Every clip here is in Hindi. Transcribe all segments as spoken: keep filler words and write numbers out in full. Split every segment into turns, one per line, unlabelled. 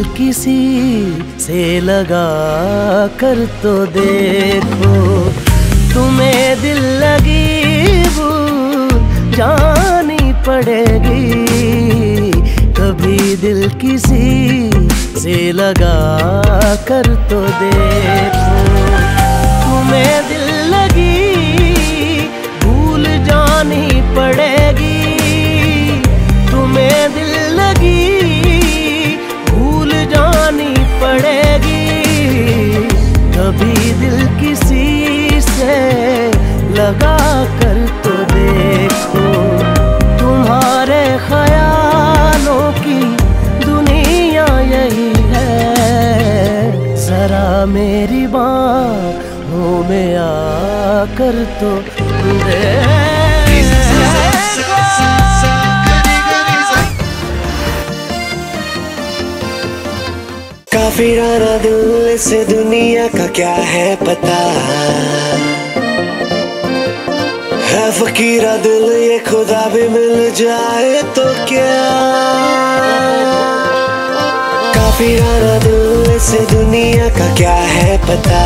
किसी से लगा कर तो देखो, तुम्हें दिल लगी भूल जानी पड़ेगी। कभी दिल किसी से लगा कर तो देखो, तुम्हें दिल लगी भूल जानी पड़ेगी। तुम्हें दिल लगी भूल जानी पड़ेगी। कभी दिल किसी से लगा कर तो देखो, तुम्हारे ख्यालों की दुनिया यही है। जरा मेरी बाहों में आकर तो देखो।
काफिराना दिल से दुनिया का क्या है पता, है फकीरा दिल ये खुदा भी मिल जाए तो क्या। काफिराना दिल से दुनिया का क्या है पता,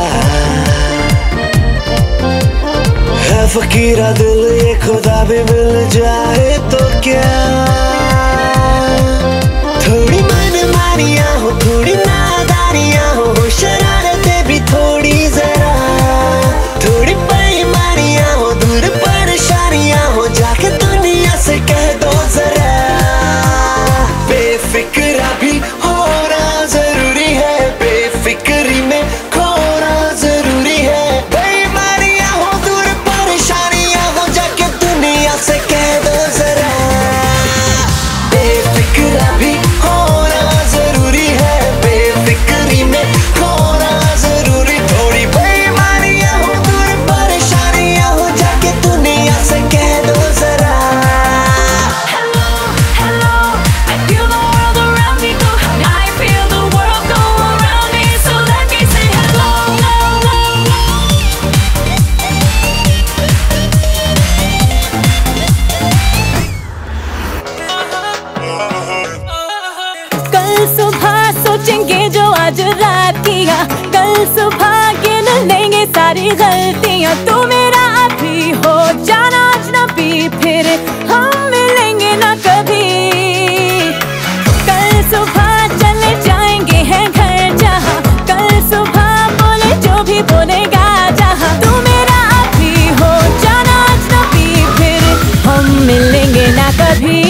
है फकीरा दिल ये खुदा भी मिल जाए तो क्या। थोड़ी मनमानियाँ हो, थोड़ी नादानियाँ हो, शरारतें भी थोड़ी जरा, थोड़ी बेईमानियाँ हो, दूर परेशानियाँ हो, जाके दुनिया से कह दो जरा। बेफिक्रा भी होना जरूरी है, बेफिक्री में खोना जरूरी है। बेईमानियाँ हो, दूर परेशानियाँ हो, जाके दुनिया से कह दो जरा। बेफिक्रा भी होना जरूरी है, बेफिक्री में खोना जरूरी। थोड़ी बेईमानियाँ हो, दूर परेशानियाँ हो, जाके दुनिया से कह दो जरा।
Hello, hello, I feel the world around me go. I feel the world go around me, so let me say hello. कल सुबह सोचेंगे जो आज रात किया, कल सुबह गिन लेंगे सारी गलतियां। तू मेरा अभी हो जाना अजनबी, फिर हम मिलेंगे ना कभी। कल सुबह चले जाएंगे हैं घर जहाँ, कल सुबह बोले जो भी बोलेगा जहाँ। तू मेरा अभी हो जाना अजनबी, फिर हम मिलेंगे ना कभी।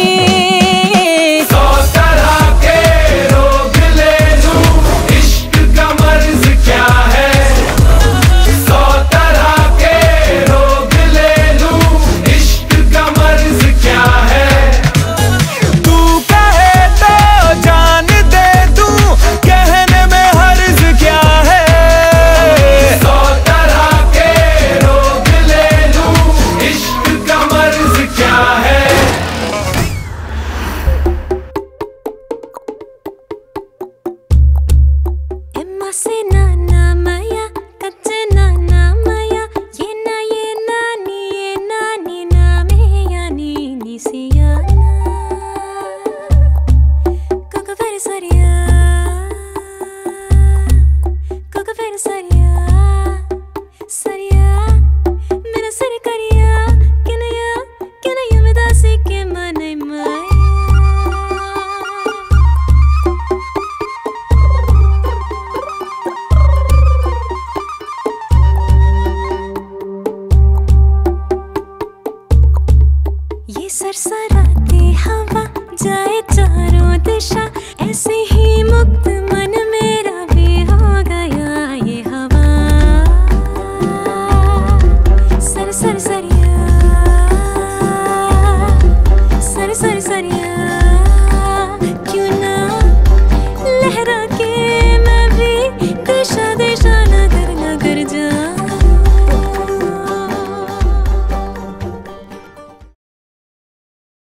सरसराती हवा जाए चारों दिशा, ऐसे ही मुक्त